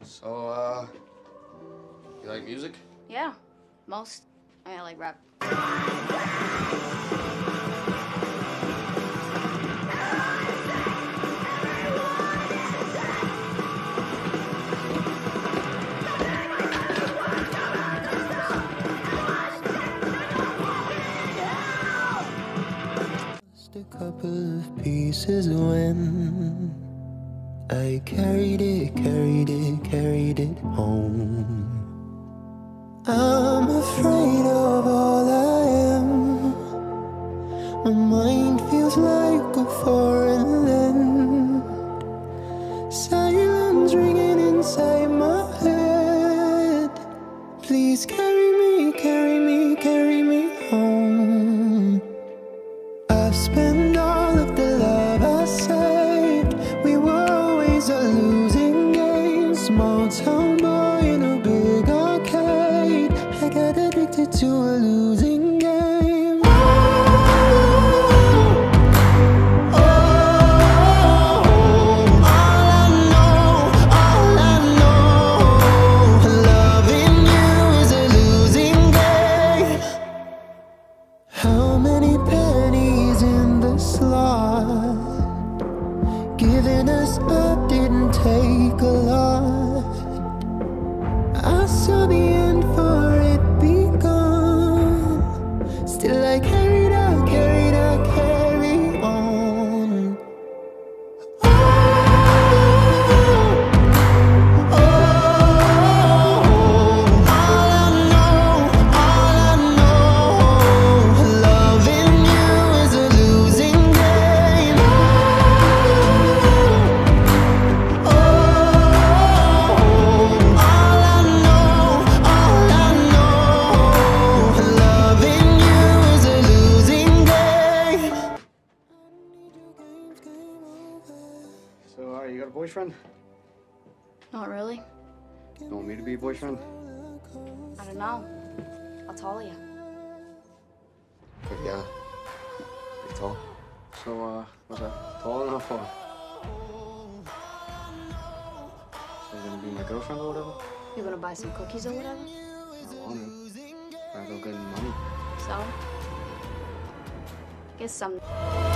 So, you like music? Yeah, most. I mean, I like rap. Just a couple of pieces when I carried it home. I'm afraid of all I am. My mind feels like a foreign land. Silence ringing inside my head. Please carry me, carry me, carry me home. I've spent all of the love I saved. We were always a losing game. Small town boy in a big arcade. I got addicted to a losing game. How many pennies in the slot? Giving us up didn't take a lot. I saw the end for it begun. Still I carried on. So, you got a boyfriend? Not really. You want me to be a boyfriend? I don't know. How tall are you? Yeah. Pretty tall. So, what's that? Tall enough for? So you're gonna be my girlfriend or whatever? You gonna buy some cookies or whatever? I want to. I don't get any money. So? Get some.